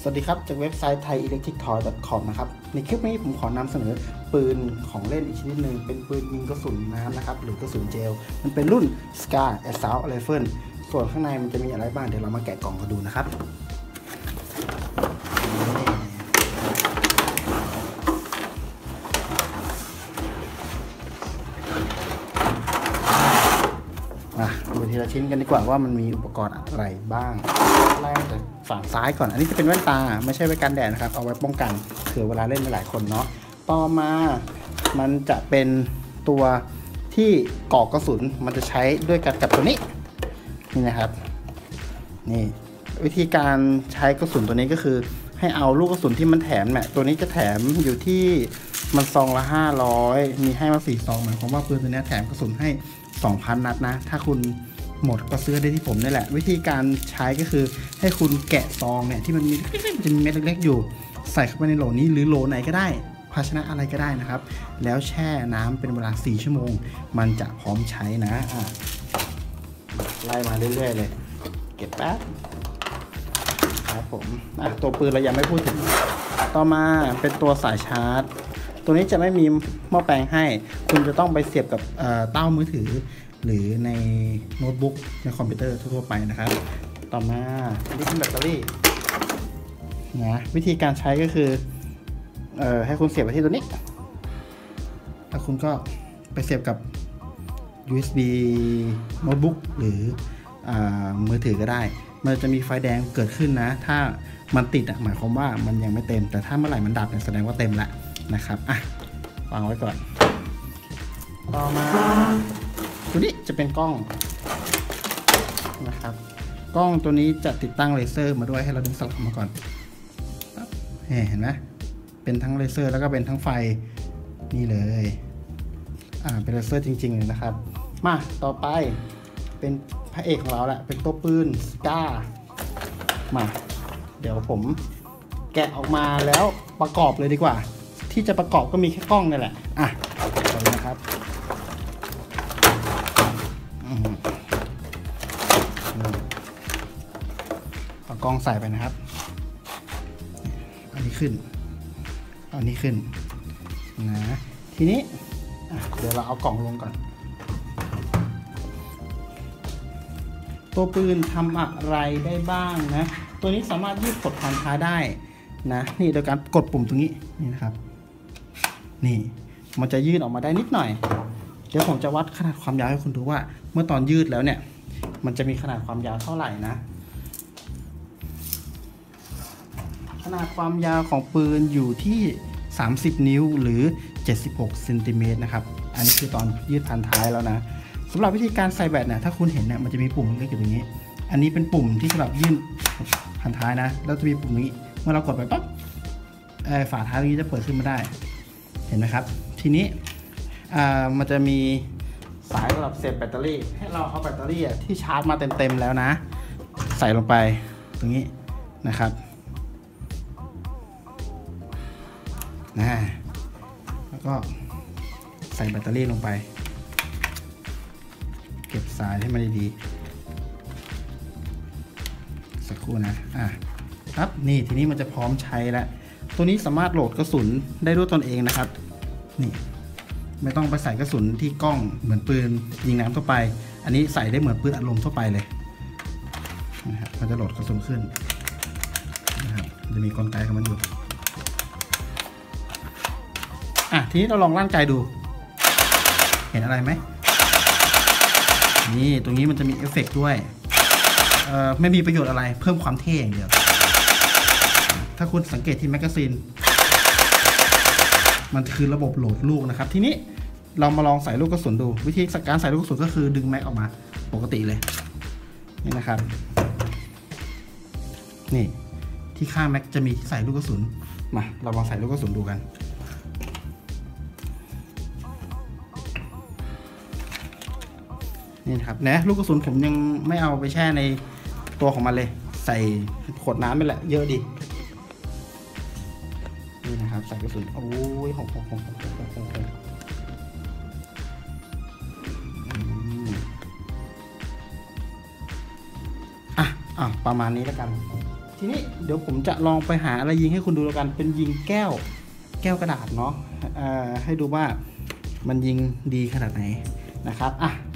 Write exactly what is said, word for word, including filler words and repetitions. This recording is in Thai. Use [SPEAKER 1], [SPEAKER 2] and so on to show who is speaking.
[SPEAKER 1] สวัสดีครับจากเว็บไซต์ ไทยอิเล็กทริกทอย ดอท คอม นะครับในคลิปนี้ผมขอนำเสนอปืนของเล่นอีกชนิดหนึ่งเป็นปืนยิงกระสุนน้ำนะครับหรือกระสุนเจลมันเป็นรุ่น สกา Assault Rifle ส่วนข้างในมันจะมีอะไรบ้างเดี๋ยวเรามาแกะกล่องกันดูนะครับมาดูทีละชิ้นกันดีกว่าว่ามันมีอุปกรณ์อะไรบ้างไล่จากฝั่งซ้ายก่อนอันนี้จะเป็นแว่นตาไม่ใช่ไว้กันแดดนะครับเอาไว้ป้องกันเผื่อเวลาเล่นหลายคนเนาะต่อมามันจะเป็นตัวที่กรอกกระสุนมันจะใช้ด้วยกันกับตัวนี้นี่นะครับนี่วิธีการใช้กระสุนตัวนี้ก็คือให้เอาลูกกระสุนที่มันแถมเนี่ยตัวนี้จะแถมอยู่ที่มันซองละห้าร้อยมีให้มาสี่ซองหมายความว่าปืนตัวนี้แถมกระสุนให้ สองพัน นัดนะถ้าคุณหมดก็ซื้อได้ที่ผมนี่แหละวิธีการใช้ก็คือให้คุณแกะซองเนี่ยที่มันมีมันจะมีเม็ดเล็กๆอยู่ใส่เข้าไปในโหลนี้หรือโหลไหนก็ได้ภาชนะอะไรก็ได้นะครับแล้วแช่น้ำเป็นเวลาสี่ชั่วโมงมันจะพร้อมใช้นะอ่ะไล่มาเรื่อยๆเลยเก็บแป๊บครับผมอ่ะตัวปืนเรายังไม่พูดถึงต่อมาเป็นตัวสายชาร์จตัวนี้จะไม่มีหม้อแปลงให้คุณจะต้องไปเสียบกับเต้ามือถือหรือในโน้ตบุ๊กในคอมพิวเตอร์ทั่วไปนะครับต่อมาอันนี้เป็นแบตเตอรี่นะวิธีการใช้ก็คือเอ่อให้คุณเสียบไปที่ตัวนี้แล้วคุณก็ไปเสียบกับ ยู เอส บี โน้ตบุ๊กหรืออ่ามือถือก็ได้มันจะมีไฟแดงเกิดขึ้นนะถ้ามันติดอ่ะหมายความว่ามันยังไม่เต็มแต่ถ้าเมื่อไหร่มันดับเนี่ยแสดงว่าเต็มละนะครับอ่ะวางไว้ก่อนต่อมาตัวนี้จะเป็นกล้องนะครับกล้องตัวนี้จะติดตั้งเลเซอร์มาด้วยให้เราดึงสลักมาก่อนเห็นไหมเป็นทั้งเลเซอร์แล้วก็เป็นทั้งไฟนี่เลยอ่าเป็นเลเซอร์จริงๆเลยนะครับมาต่อไปเป็นพระเอกของเราแหละเป็นตัวปืนสกามาเดี๋ยวผมแกะออกมาแล้วประกอบเลยดีกว่าที่จะประกอบก็มีแค่กล้องนี่แหละอ่ะเอาเลยนะครับเอากล้องใส่ไปนะครับอันนี้ขึ้นอันนี้ขึ้นนะทีนี้เดี๋ยวเราเอากล่องลงก่อนตัวปืนทำอะไรได้บ้างนะตัวนี้สามารถยืดกดผ่านท้ายได้นะนี่โดยการกดปุ่มตรงนี้นี่นะครับนี่มันจะยืดออกมาได้นิดหน่อยเดี๋ยวผมจะวัดขนาดความยาวให้คุณดูว่าเมื่อตอนยืดแล้วเนี่ยมันจะมีขนาดความยาวเท่าไหร่นะขนาดความยาวของปืนอยู่ที่สามสิบนิ้วหรือเจ็ดสิบหกเซนติเมตรนะครับอันนี้คือตอนยืดพันท้ายแล้วนะสำหรับวิธีการใส่แบตเนี่ยถ้าคุณเห็นเนี่ยมันจะมีปุ่มเล็กอยู่ตรงนี้อันนี้เป็นปุ่มที่สำหรับยื่นพันท้ายนะแล้วจะมีปุ่มนี้เมื่อเรากดไปปั๊บฝาท้ายตรงนี้จะเปิดขึ้นมาได้เห็นไหมครับทีนี้มันจะมีสายสำหรับเสียบแบตเตอรี่ให้เราเอาแบตเตอรี่ที่ชาร์จมาเต็มๆแล้วนะใส่ลงไปตรงนี้นะครับนะแล้วก็ใส่แบตเตอรี่ลงไปเก็บสายให้มันดีๆสักครู่นะอ่ะครับนี่ทีนี้มันจะพร้อมใช้แล้วตัวนี้สามารถโหลดกระสุนได้ด้วยตนเองนะครับนี่ไม่ต้องไปใส่กระสุนที่กล้องเหมือนปืนยิงน้ำทั่วไปอันนี้ใส่ได้เหมือนปืนอัดลมทั่วไปเลยนะครับมันจะโหลดกระสุนขึ้นนะครับจะมีกลไกของมันอยู่อ่ะทีนี้เราลองร่างใจดูเห็นอะไรไหมนี่ตรงนี้มันจะมีเอฟเฟกต์ด้วยเอ่อไม่มีประโยชน์อะไรเพิ่มความเท่อย่างเดียวถ้าคุณสังเกตที่แมกกาซีนมันคือระบบโหลดลูกนะครับทีนี้เรามาลองใส่ลูกกระสุนดูวิธีการใส่ลูกกระสุนก็คือดึงแม็กออกมาปกติเลยนี่นะครับนี่ที่ข้างแม็กจะมีที่ใส่ลูกกระสุนมาเราลองใส่ลูกกระสุนดูกันนี่ครับนะลูกกระสุนผมยังไม่เอาไปแช่ในตัวของมันเลยใส่ขวดน้ำไปแหละเยอะดีนี่นะครับใส่กระสุนโอ้ยหกหกหกหกหกหกหกอ่ะอ่ะประมาณนี้แล้วกันททีนี้เดี๋ยวผมจะลองไปหาอะไรยิงให้คุณดูแล้วกันเป็นยิงแก้วแก้วกระดาษเนาะให้ดูว่ามันยิงดีขนาดไหนนะครับอ่ะ